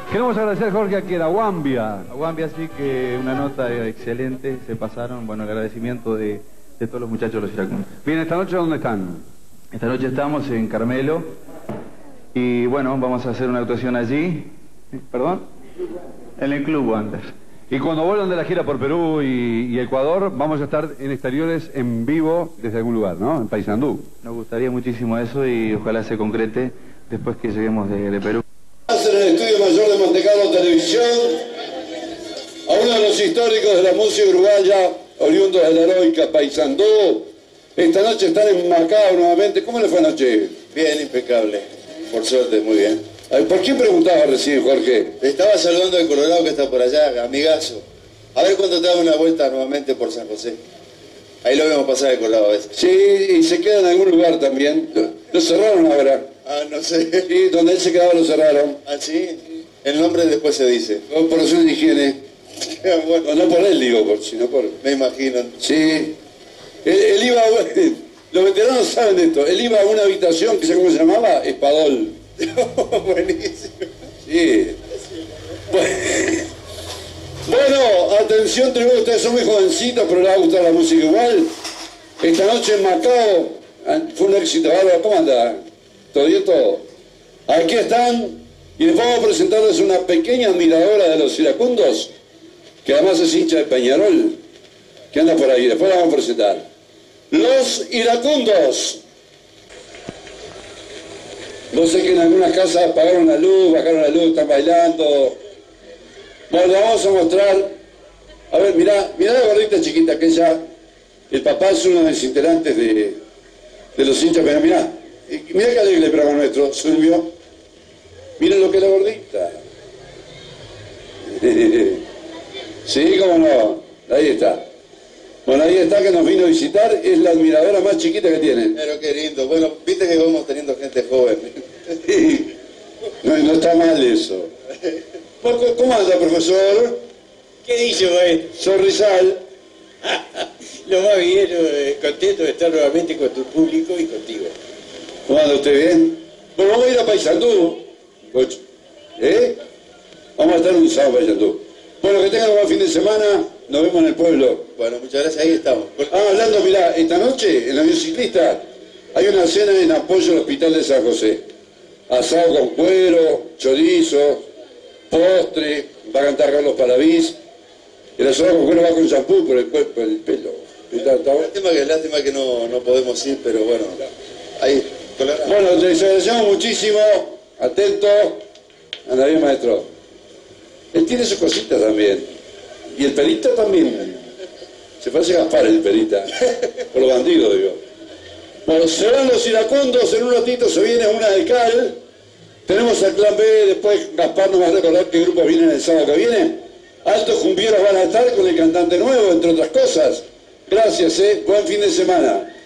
Queremos agradecer, Jorge, a Queraguambia. A Guambia sí que una nota excelente, se pasaron. Bueno, el agradecimiento de todos los muchachos de los iracundos. Bien, ¿esta noche dónde están? Esta noche estamos en Carmelo y bueno, vamos a hacer una actuación allí. ¿Perdón? En el Club Wander. Y cuando vuelvan de la gira por Perú y Ecuador, vamos a estar en exteriores en vivo desde algún lugar, ¿no? En Paysandú. Nos gustaría muchísimo eso y ojalá se concrete después que lleguemos de Perú. En el Estudio Mayor de Montecarlo Televisión, a uno de los históricos de la música uruguaya, oriundos de la heroica Paysandú. Esta noche están en Macao nuevamente. ¿Cómo le fue anoche? Bien, impecable. Por suerte, muy bien. ¿Por quién preguntaba recién, Jorge? Estaba saludando al Colorado que está por allá, amigazo. A ver cuándo te da una vuelta nuevamente por San José. Ahí lo vemos pasar el Colorado a veces. Sí, y se queda en algún lugar también. Lo cerraron ahora. Ah, no sé. Sí, donde él se quedaba lo cerraron. Ah, sí. El nombre después se dice. Por razones de higiene. Bueno, No por él, digo, sino por... me imagino. Sí. Él iba a... Los veteranos saben de esto. Él iba a una habitación que sé cómo se llamaba, Espadol. Buenísimo. Sí. Bueno, atención, tributo, ustedes son muy jovencitos, pero les va a gustar la música igual. Esta noche en Macao fue un éxito. Bárbara, ¿cómo anda? ¿Todo bien todo? Aquí están, y les vamos a presentarles una pequeña admiradora de los iracundos, que además es hincha de Peñarol, que anda por ahí. Después la vamos a presentar. Los iracundos. No sé que en algunas casas apagaron la luz, bajaron la luz, están bailando. Bueno, le vamos a mostrar. A ver, mirá la gordita chiquita, aquella. El papá es uno de los integrantes de los hinchas, pero mirá que alegre el programa nuestro, Silvio. Miren lo que es la gordita. Sí, cómo no. Ahí está. Bueno, ahí está, que nos vino a visitar, es la admiradora más chiquita que tienen. Pero qué lindo. Bueno, viste que vamos teniendo gente joven. No está mal eso. ¿Cómo anda, profesor? ¿Qué dice, maestro? Sorrisal. Lo más bien, contento de estar nuevamente con tu público y contigo. ¿Cómo anda usted bien? Bueno, vamos a ir a Paysandú. Vamos a estar un sábado en Paysandú. Bueno, que tengan un buen fin de semana. Nos vemos en el pueblo. Bueno, muchas gracias, ahí estamos. Hablando, mirá, esta noche en la Biociclista hay una cena en apoyo al Hospital de San José. Asado con cuero, chorizo, postre, va a cantar Carlos Palavís. El asado con cuero va con champú por el pelo. Lástima que no podemos ir, pero bueno. Ahí, Colorado. Bueno, les agradecemos muchísimo. Atento. Anda bien, maestro. Él tiene sus cositas también. Y el perita también. Se parece a Gaspar el perita. Por los bandidos, digo. Bueno, se van los iracundos. En un ratito se viene una de cal. Tenemos el plan B. Después Gaspar nos va a recordar qué grupos vienen el sábado que viene. Altos Cumbieros van a estar con el cantante nuevo, entre otras cosas. Gracias, buen fin de semana.